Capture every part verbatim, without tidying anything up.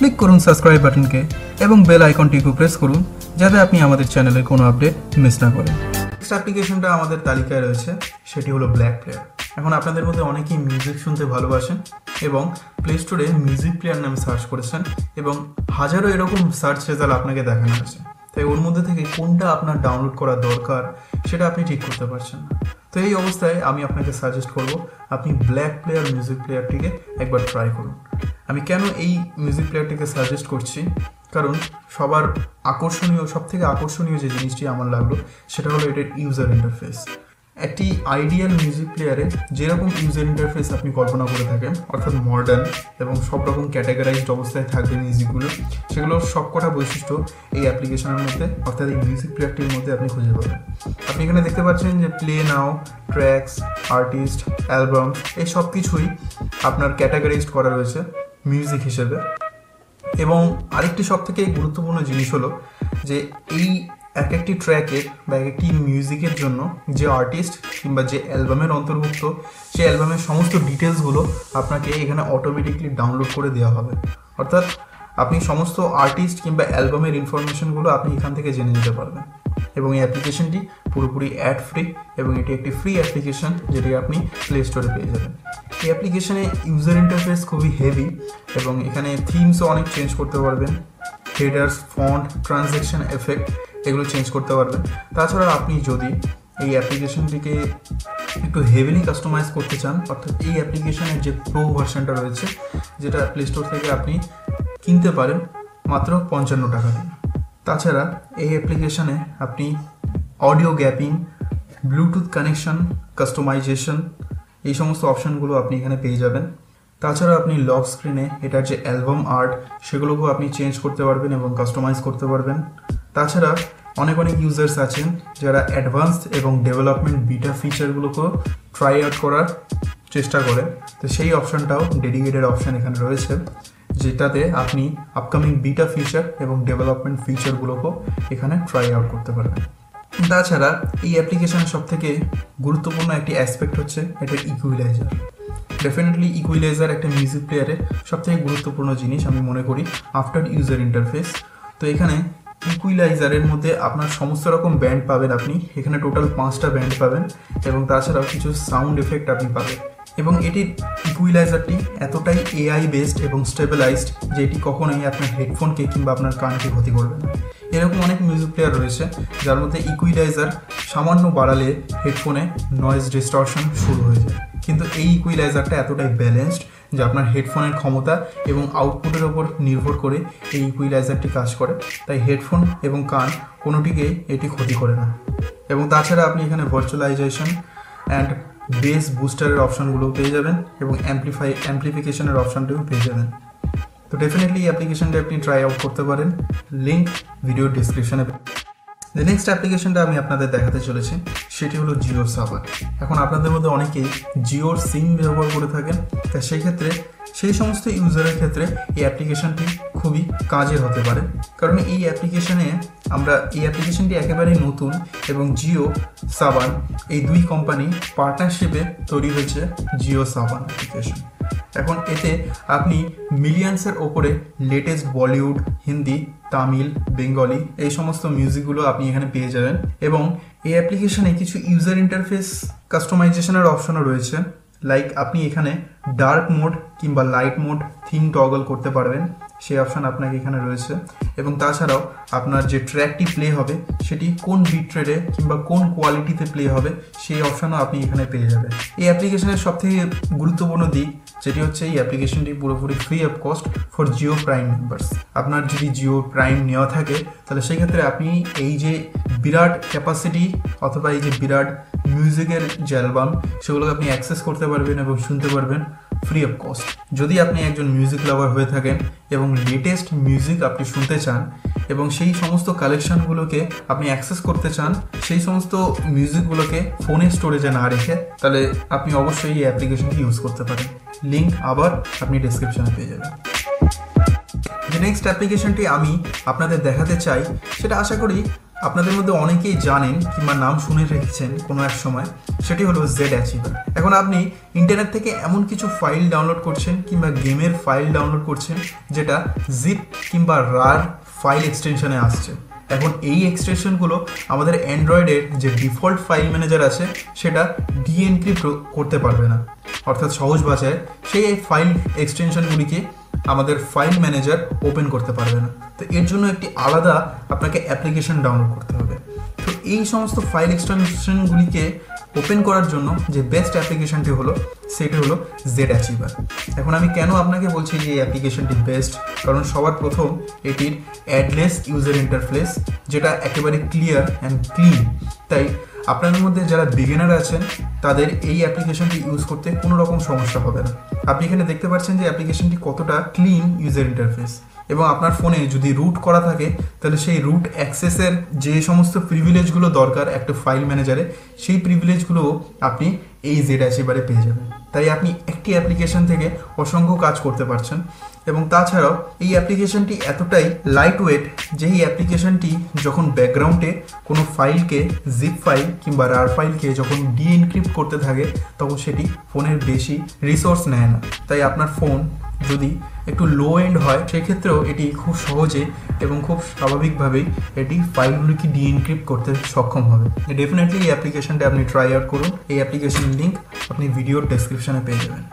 Click করুন subscribe বাটনকে এবং bell আইকনটিকে প্রেস করুন যাতে আপনি আমাদের চ্যানেলের কোনো আপডেট মিস না করেন। নেক্সট অ্যাপ্লিকেশনটা আমাদের তালিকায় রয়েছে, সেটি হলো ব্ল্যাক প্লেয়ার। এখন আপনাদের মধ্যে অনেকেই মিউজিক শুনতে ভালোবাসেন এবং প্লে স্টোরে মিউজিক প্লেয়ার নামে সার্চ করেছেন এবং হাজারো এরকম সার্চ রেজাল্ট আপনাকে দেখানো আছে। তাই ওর মধ্যে থেকে কোনটা আপনার ডাউনলোড করা দরকার সেটা আপনি ঠিক করতে পারছেন না। তো এই অবস্থায় আমি আপনাকে সাজেস্ট করব আপনি ব্ল্যাক প্লেয়ার মিউজিক প্লেয়ারটিকে একবার ট্রাই করুন। আমি কেন এই মিউজিক প্লেয়ারটিকে সাজেস্ট করছি, কারণ সবার আকর্ষণীয় সব থেকে আকর্ষণীয় যে জিনিসটি আমার লাগলো সেটা হলো এটার ইউজার ইন্টারফেস। একটি আইডিয়াল মিউজিক প্লেয়ারে যেরকম ইউজার ইন্টারফেস আপনি কল্পনা করে থাকেন, অর্থাৎ মডার্ন এবং সব রকম ক্যাটাগরাইজড অবস্থায় থাকবে মিউজিকগুলো, সেগুলোর সবকটা বৈশিষ্ট্য এই অ্যাপ্লিকেশনের মধ্যে অর্থাৎ এই মিউজিক প্লেয়ারটির মধ্যে আপনি খুঁজে পাবেন। আপনি এখানে দেখতে পাচ্ছেন যে play now, tracks, artist, album, এই সব কিছুই আপনার ক্যাটাগরাইজড করা রয়েছে মিউজিক হিসেবে। এবং আরেকটি সব থেকে গুরুত্বপূর্ণ জিনিস হলো যে এই এক একটি ট্র্যাকের বা এক একটি মিউজিকের জন্য যে আর্টিস্ট কিংবা যে অ্যালবামের অন্তর্ভুক্ত সেই অ্যালবামের সমস্ত ডিটেলসগুলো আপনাকে এখানে অটোমেটিকলি ডাউনলোড করে দেওয়া হবে। অর্থাৎ আপনি সমস্ত আর্টিস্ট কিংবা অ্যালবামের ইনফরমেশনগুলো আপনি এখান থেকে জেনে নিতে পারবেন। এবং এই অ্যাপ্লিকেশনটি পুরোপুরি অ্যাড ফ্রি এবং এটি একটি ফ্রি অ্যাপ্লিকেশন যেটি আপনি প্লে স্টোরে পেয়ে যাবেন। এই অ্যাপ্লিকেশনে ইউজার ইন্টারফেস খুবই হেভি এবং এখানে থিমসও অনেক চেঞ্জ করতে পারবেন, হেডার্স, ফন্ট, ট্রানজ্যাকশন এফেক্ট এগুলো চেঞ্জ করতে পারবেন। তাছাড়া আপনি যদি এই অ্যাপ্লিকেশনটিকে একটু হেভিলি কাস্টমাইজ করতে চান, অর্থাৎ এই অ্যাপ্লিকেশনের যে প্রো ভার্সনটা রয়েছে যেটা প্লে স্টোর থেকে আপনি কিনতে পারেন মাত্র পঞ্চান্ন টাকা দিয়ে। তাছাড়া এই অ্যাপ্লিকেশনে আপনি audio gapping, bluetooth connection, customization এই সমস্ত অপশানগুলো আপনি এখানে পেয়ে যাবেন। তাছাড়া আপনি লক স্ক্রিনে এটার যে অ্যালবাম আর্ট সেগুলোকেও আপনি চেঞ্জ করতে পারবেন এবং কাস্টমাইজ করতে পারবেন। তাছাড়া অনেক অনেক ইউজার্স আছেন যারা অ্যাডভান্সড এবং ডেভেলপমেন্ট বিটা ফিচারগুলোকেও ট্রাই আউট করার চেষ্টা করেন। তো সেই অপশানটাও ডেডিকেটেড অপশান এখানে রয়েছে, যেটাতে আপনি আপকামিং বিটা ফিচার এবং ডেভেলপমেন্ট ফিচারগুলোকেও এখানে ট্রাই আউট করতে পারবেন। তাছাড়া এই অ্যাপ্লিকেশনের সবথেকে গুরুত্বপূর্ণ একটি অ্যাসপেক্ট হচ্ছে এটার ইকুইলাইজার। ডেফিনেটলি ইকুইলাইজার একটা মিউজিক প্লেয়ারে সবথেকে গুরুত্বপূর্ণ জিনিস আমি মনে করি আফটার ইউজার ইন্টারফেস। তো এখানে ইকুইলাইজারের মধ্যে আপনার সমস্ত রকম ব্যান্ড পাবেন, আপনি এখানে টোটাল পাঁচটা ব্যান্ড পাবেন এবং তাছাড়াও কিছু সাউন্ড এফেক্ট আপনি পাবেন। এবং এটির ইকুইলাইজারটি এতটাই এআই বেসড এবং স্টেবিলাইজড যে এটি কখনোই আপনার হেডফোনকে কিংবা আপনার কানকে ক্ষতি করবে না। এরকম অনেক মিউজিক প্লেয়ার রয়েছে যার মধ্যে ইকুইলাইজার সামান্য বাড়ালে হেডফোনে নয়েজ ডিস্টরশন শুরু হয়ে যায়, কিন্তু এই ইকুইলাইজারটা এতটাই ব্যালেন্সড যে আপনার হেডফোনের ক্ষমতা এবং আউটপুটের ওপর নির্ভর করে এই ইকুইলাইজারটি কাজ করে। তাই হেডফোন এবং কান কোনোটিকেই এটি ক্ষতি করে না। এবং তাছাড়া আপনি এখানে ভার্চুয়ালাইজেশন অ্যান্ড বেস বুস্টারের অপশানগুলো পেয়ে যাবেন এবং অ্যাম্প্লিফাই অ্যাম্প্লিফিকেশনের অপশানটিও পেয়ে যাবেন। তো ডেফিনেটলি এই অ্যাপ্লিকেশনটা আপনি ট্রাই আউট করতে পারেন, লিঙ্ক ভিডিও ডিসক্রিপশনে। যে নেক্সট অ্যাপ্লিকেশনটা আমি আপনাদের দেখাতে চলেছি সেটি হলো জিও সাভার। এখন আপনাদের মধ্যে অনেকেই জিওর সিম ব্যবহার করে থাকেন, তাই সেই ক্ষেত্রে সেই সমস্ত ইউজারের ক্ষেত্রে এই অ্যাপ্লিকেশনটি খুবই কাজের হতে পারে। কারণ এই অ্যাপ্লিকেশনে আমরা এই অ্যাপ্লিকেশনটি একেবারেই নতুন এবং জিও সাবান এই দুই কোম্পানি পার্টনারশিপে তৈরি হয়েছে জিও সাবান অ্যাপ্লিকেশন। এখন এতে আপনি মিলিয়ন্সের ওপরে লেটেস্ট বলিউড, হিন্দি, তামিল, বেঙ্গলি এই সমস্ত মিউজিকগুলো আপনি এখানে পেয়ে যাবেন। এবং এই অ্যাপ্লিকেশনে কিছু ইউজার ইন্টারফেস কাস্টমাইজেশনের অপশনও রয়েছে, লাইক আপনি এখানে ডার্ক মোড কিংবা লাইট মোড থিম টগল করতে পারবেন, সেই অপশান আপনাকে এখানে রয়েছে। এবং তাছাড়াও আপনার যে ট্র্যাকটি প্লে হবে সেটি কোন বিট রেটে কিংবা কোন কোয়ালিটিতে প্লে হবে সেই অপশানও আপনি এখানে পেয়ে যাবেন। এই অ্যাপ্লিকেশনের সবথেকে গুরুত্বপূর্ণ দিক যেটি হচ্ছে এই অ্যাপ্লিকেশনটি পুরোপুরি free of cost for Jio prime members. আপনার যদি জিও প্রাইম নেওয়া থাকে তাহলে সেক্ষেত্রে আপনি এই যে বিরাট ক্যাপাসিটি অথবা এই যে বিরাট মিউজিকের যে অ্যালবাম সেগুলোকে আপনি অ্যাক্সেস করতে পারবেন এবং শুনতে পারবেন ফ্রি অফ কস্ট। যদি আপনি একজন মিউজিক লাভার হয়ে থাকেন এবং লেটেস্ট মিউজিক আপনি শুনতে চান এবং সেই সমস্ত কালেকশনগুলোকে আপনি অ্যাক্সেস করতে চান, সেই সমস্ত মিউজিকগুলোকে ফোনে স্টোরেজে না রেখে, তাহলে আপনি অবশ্যই এই অ্যাপ্লিকেশনটি ইউজ করতে পারেন। লিঙ্ক আবার আপনি ডেসক্রিপশনে পেয়ে যাবেন। যে নেক্সট অ্যাপ্লিকেশনটি আমি আপনাদের দেখাতে চাই সেটা আশা করি আপনাদের মধ্যে অনেকেই জানেন কিংবা নাম শুনে রেখেছেন কোনো এক সময়, সেটি হলো জেড অ্যাচিভার। এখন আপনি ইন্টারনেট থেকে এমন কিছু ফাইল ডাউনলোড করছেন কিংবা গেমের ফাইল ডাউনলোড করছেন যেটা জিপ কিংবা রার ফাইল এক্সটেনশনে আসছে। এখন এই এক্সটেনশনগুলো আমাদের অ্যান্ড্রয়েডের যে ডিফল্ট ফাইল ম্যানেজার আছে সেটা ডিএনক্রিপ্ট করতে পারবে না, অর্থাৎ সহজ ভাষায় সেই ফাইল এক্সটেনশনগুলিকে আমাদের ফাইল ম্যানেজার ওপেন করতে পারবে না। তো এর জন্য একটি আলাদা আপনাকে অ্যাপ্লিকেশন ডাউনলোড করতে হবে। তো এই সমস্ত ফাইল এক্সটেনশনগুলিকে ওপেন করার জন্য যে বেস্ট অ্যাপ্লিকেশনটি হলো সেটি হলো জেড অ্যাচিভার। এখন আমি কেন আপনাকে বলছি যে এই অ্যাপ্লিকেশনটি বেস্ট, কারণ সবার প্রথম এটির অ্যাডলেস ইউজার ইন্টারফেস যেটা একেবারে ক্লিয়ার অ্যান্ড ক্লিন। তাই আপনাদের মধ্যে যারা বিগিনার আছেন তাদের এই অ্যাপ্লিকেশনটি ইউজ করতে কোনো রকম সমস্যা হবে না। আপনি এখানে দেখতে পাচ্ছেন যে অ্যাপ্লিকেশনটি কতটা ক্লিন ইউজার ইন্টারফেস, এবং আপনার ফোনে যদি রুট করা থাকে তাহলে সেই রুট অ্যাক্সেসের যে সমস্ত প্রিভিলেজগুলো দরকার একটা ফাইল ম্যানেজারে, সেই প্রিভিলেজগুলো আপনি এই জেড অ্যাচিভারে পেয়ে যাবেন। তাই আপনি একটি অ্যাপ্লিকেশন থেকে অসংখ্য কাজ করতে পারছেন। এবং তাছাড়াও এই অ্যাপ্লিকেশনটি এতটাই লাইট ওয়েট যে এই অ্যাপ্লিকেশনটি যখন ব্যাকগ্রাউন্ডে কোনো ফাইলকে জিপ ফাইল কিংবা রার ফাইলকে যখন ডিএনক্রিপ্ট করতে থাকে তখন সেটি ফোনের বেশি রিসোর্স নেয় না। তাই আপনার ফোন যদি একটু লো এন্ড হয় সেক্ষেত্রেও এটি খুব সহজে এবং খুব স্বাভাবিকভাবেই এটি ফাইলগুলিকে ডিএনক্রিপ্ট করতে সক্ষম হবে। ডেফিনেটলি এই অ্যাপ্লিকেশনটা আপনি ট্রাই আউট করুন। এই অ্যাপ্লিকেশনের লিঙ্ক আপনি ভিডিওর ডেসক্রিপশনে পেয়ে যাবেন।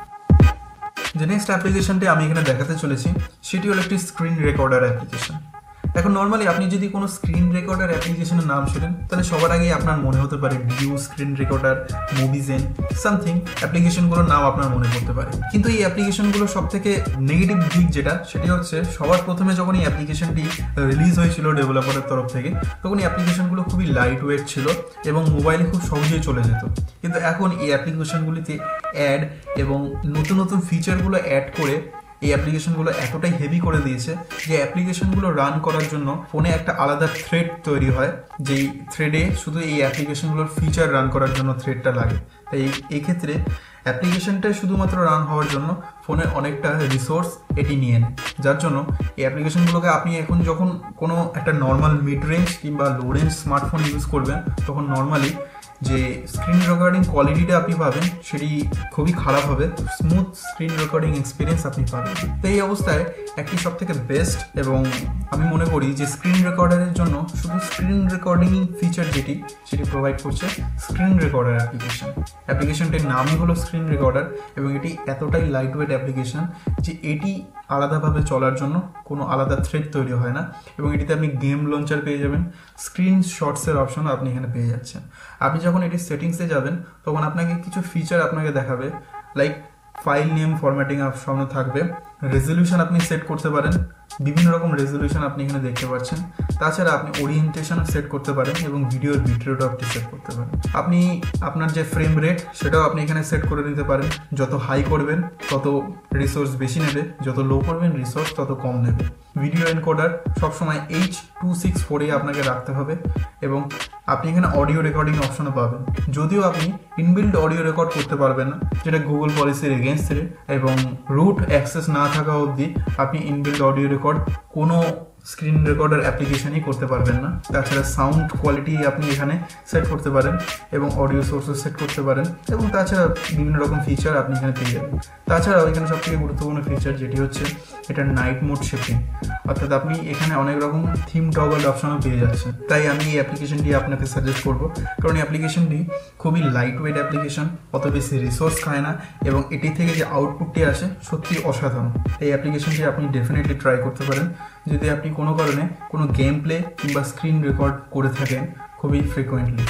যে নেক্সট অ্যাপ্লিকেশনটি আমি এখানে দেখাতে চলেছি সেটি হলো একটি স্ক্রিন রেকর্ডার অ্যাপ্লিকেশন। এখন নর্মালি আপনি যদি কোনো স্ক্রিন রেকর্ডার অ্যাপ্লিকেশনের নাম শোনেন তাহলে সবার আগেই আপনার মনে হতে পারে view, screen recorder, Mobizen, something অ্যাপ্লিকেশনগুলোর নাম আপনার মনে পড়তে পারে। কিন্তু এই অ্যাপ্লিকেশনগুলো সব থেকে নেগেটিভ দিক যেটা সেটি হচ্ছে সবার প্রথমে যখন এই অ্যাপ্লিকেশনটি রিলিজ হয়েছিল ডেভেলপারের তরফ থেকে তখন এই অ্যাপ্লিকেশনগুলো খুবই লাইট ওয়েট ছিল এবং মোবাইলে খুব সহজেই চলে যেত। কিন্তু এখন এই অ্যাপ্লিকেশনগুলিতে অ্যাড এবং নতুন নতুন ফিচারগুলো অ্যাড করে এই অ্যাপ্লিকেশনগুলো এতটাই হেভি করে দিয়েছে যে অ্যাপ্লিকেশনগুলো রান করার জন্য ফোনে একটা আলাদা থ্রেড তৈরি হয়, যেই থ্রেডে শুধু এই অ্যাপ্লিকেশনগুলোর ফিচার রান করার জন্য থ্রেডটা লাগে। তাই এই ক্ষেত্রে অ্যাপ্লিকেশনটা শুধুমাত্র রান হওয়ার জন্য ফোনে অনেকটা রিসোর্স এটি নিয়ে নেয়, যার জন্য এই অ্যাপ্লিকেশনগুলোকে আপনি এখন যখন কোনো একটা নর্মাল মিড রেঞ্জ কিংবা লো রেঞ্জ স্মার্টফোন ইউজ করবেন তখন নর্মালি যে স্ক্রিন রেকর্ডিং কোয়ালিটিটা আপনি পাবেন সেটি খুবই খারাপ হবে, স্মুথ স্ক্রিন রেকর্ডিং এক্সপিরিয়েন্স আপনি পাবেন। তো এই অবস্থায় একটি সব থেকে বেস্ট এবং আমি মনে করি যে স্ক্রিন রেকর্ডারের জন্য শুধু স্ক্রিন রেকর্ডিং ফিচার যেটি সেটি প্রোভাইড করছে স্ক্রিন রেকর্ডার অ্যাপ্লিকেশন। অ্যাপ্লিকেশনটির নামই হলো স্ক্রিন রেকর্ডার এবং এটি এতটাই লাইট ওয়েট অ্যাপ্লিকেশন যে এটি আলাদাভাবে চলার জন্য কোনো আলাদা থ্রেড তৈরি হয় না এবং এটিতে আপনি গেম লঞ্চার পেয়ে যাবেন, স্ক্রিন শটসের অপশনও আপনি এখানে পেয়ে যাচ্ছেন। আপনি যখন এটি সেটিংসে যাবেন তখন আপনাকে কিছু ফিচার আপনাকে দেখাবে, like file name formatting option থাকবে, রেজলিউশন আপনি সেট করতে পারেন, বিভিন্ন রকম রেজলিউশন আপনি এখানে দেখতে পাচ্ছেন। তাছাড়া আপনি ওরিয়েন্টেশন সেট করতে পারেন এবং ভিডিওর বিটরেটও আপনি সেট করতে পারেন। আপনি আপনার যে ফ্রেম রেট সেটাও আপনি এখানে সেট করে নিতে পারেন, যত হাই করবেন তত রিসোর্স বেশি নেবে, যত লো করবেন রিসোর্স তত কম নেবে। ভিডিও এনকোডার সবসময় এইচ টু সিক্স ফোরে আপনাকে রাখতে হবে এবং আপনি এখানে অডিও রেকর্ডিং অপশনও পাবেন, যদিও আপনি ইনবিল্ড অডিও রেকর্ড করতে পারবেন না যেটা গুগল পলিসির এগেনস্টে, এবং রুট অ্যাক্সেস না থাকা অবধি আপনি ইনবিল্ড অডিও রেকর্ড কোনো স্ক্রিন রেকর্ডার অ্যাপ্লিকেশনই করতে পারবেন না। তাছাড়া সাউন্ড কোয়ালিটি আপনি এখানে সেট করতে পারেন এবং অডিও সোর্সও সেট করতে পারেন এবং তাছাড়া বিভিন্ন রকম ফিচার আপনি এখানে পেয়ে যাবেন। তাছাড়াও এখানে সবথেকে গুরুত্বপূর্ণ ফিচার যেটি হচ্ছে এটা নাইট মোড শিফটিং, অর্থাৎ আপনি এখানে অনেক রকম থিম টগল অপশনও পেয়ে যাচ্ছেন। তাই আমি এই অ্যাপ্লিকেশনটি আপনাকে সাজেস্ট করব, কারণ এই অ্যাপ্লিকেশনটি খুবই লাইট ওয়েট অ্যাপ্লিকেশন, অত বেশি রিসোর্স খায় না এবং এটি থেকে যে আউটপুটটি আসে সত্যি অসাধারণ। এই অ্যাপ্লিকেশনটি আপনি ডেফিনেটলি ট্রাই করতে পারেন যদি আপনি কোনো কারণে কোনো গেম প্লে কিংবা স্ক্রিন রেকর্ড করে থাকেন খুবই ফ্রিকোয়েন্টলি।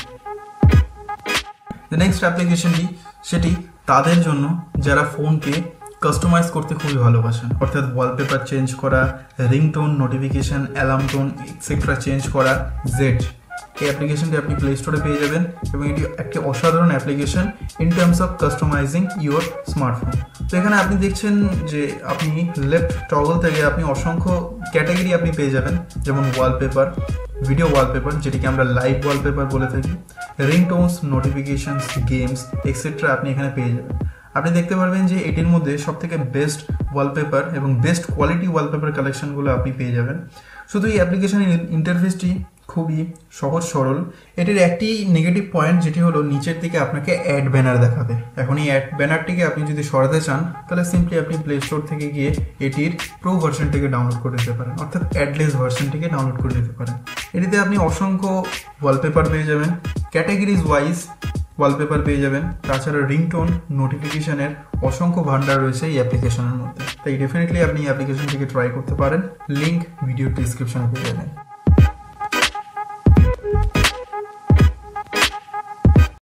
নেক্সট অ্যাপ্লিকেশনটি সেটি তাদের জন্য যারা ফোনকে কাস্টমাইজ করতে খুবই ভালোবাসেন, অর্থাৎ ওয়ালপেপার চেঞ্জ করা, ringtone, notification, alarm tone etcetera change করা। জেড এই অ্যাপ্লিকেশনটি আপনি প্লে স্টোরে পেয়ে যাবেন এবং এটি একটি অসাধারণ application in terms of customizing your smartphone. তো এখানে আপনি দেখছেন যে আপনি লেফট টগল থেকে আপনি অসংখ্য ক্যাটাগরি আপনি পেয়ে যাবেন, যেমন ওয়ালপেপার, ভিডিও ওয়ালপেপার যেটিকে আমরা লাইভ ওয়ালপেপার বলে থাকি, রিংটোনস, নোটিফিকেশানস, গেমস এক্সেট্রা আপনি এখানে পেয়ে যাবেন। আপনি দেখতে পারবেন যে এটির মধ্যে সবথেকে বেস্ট ওয়ালপেপার এবং বেস্ট কোয়ালিটি ওয়ালপেপার কালেকশনগুলো আপনি পেয়ে যাবেন। শুধু এই অ্যাপ্লিকেশনের ইন্টারফেসটি খুবই সহজ সরল। এটির একটি নেগেটিভ পয়েন্ট যেটি হলো নিচের দিকে আপনাকে অ্যাড ব্যানার দেখাবে। এখন এই অ্যাড ব্যানারটিকে আপনি যদি সরাতে চান তাহলে সিম্পলি আপনি প্লে স্টোর থেকে গিয়ে এটির প্রো ভার্সনটিকে ডাউনলোড করে নিতে পারেন, অর্থাৎ অ্যাডলেস ভার্সনটিকে ডাউনলোড করে নিতে পারেন। এটিতে আপনি অসংখ্য ওয়ালপেপার পেয়ে যাবেন, ক্যাটাগরিজ ওয়াইজ ওয়ালপেপার পেয়ে যাবেন, তাছাড়া রিংটোন, নোটিফিকেশনের অসংখ্য ভান্ডার রয়েছে এই অ্যাপ্লিকেশনের মধ্যে। তাই ডেফিনেটলি আপনি এই অ্যাপ্লিকেশনটিকে ট্রাই করতে পারেন। লিঙ্ক ভিডিও ডিসক্রিপশনে পেয়ে যাবেন।